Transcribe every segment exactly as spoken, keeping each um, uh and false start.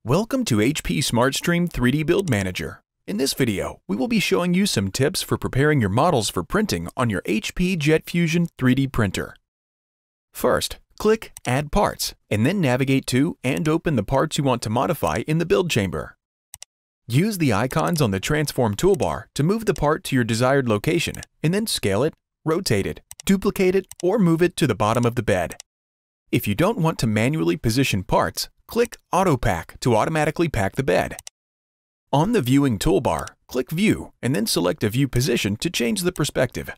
Welcome to H P SmartStream three D Build Manager. In this video, we will be showing you some tips for preparing your models for printing on your H P JetFusion three D printer. First, click Add Parts, and then navigate to and open the parts you want to modify in the build chamber. Use the icons on the Transform toolbar to move the part to your desired location, and then scale it, rotate it, duplicate it, or move it to the bottom of the bed. If you don't want to manually position parts, click Auto Pack to automatically pack the bed. On the Viewing toolbar, click View and then select a view position to change the perspective.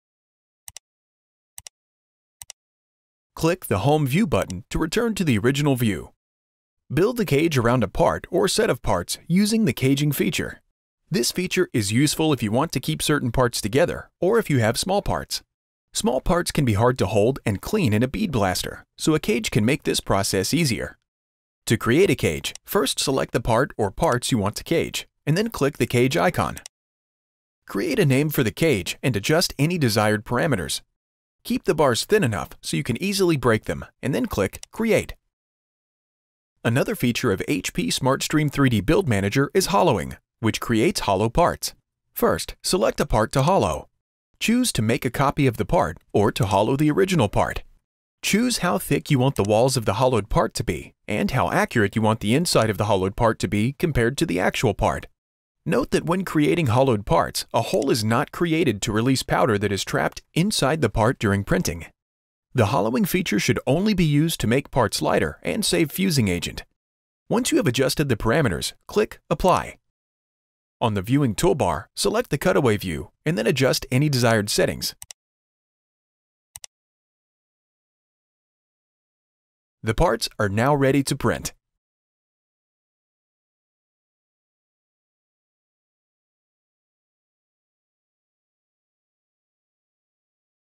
Click the Home View button to return to the original view. Build the cage around a part or set of parts using the caging feature. This feature is useful if you want to keep certain parts together or if you have small parts. Small parts can be hard to hold and clean in a bead blaster, so a cage can make this process easier. To create a cage, first select the part or parts you want to cage, and then click the cage icon. Create a name for the cage and adjust any desired parameters. Keep the bars thin enough so you can easily break them, and then click Create. Another feature of H P SmartStream three D Build Manager is hollowing, which creates hollow parts. First, select a part to hollow. Choose to make a copy of the part or to hollow the original part. Choose how thick you want the walls of the hollowed part to be and how accurate you want the inside of the hollowed part to be compared to the actual part. Note that when creating hollowed parts, a hole is not created to release powder that is trapped inside the part during printing. The hollowing feature should only be used to make parts lighter and save fusing agent. Once you have adjusted the parameters, click Apply. On the Viewing toolbar, select the cutaway view and then adjust any desired settings. The parts are now ready to print.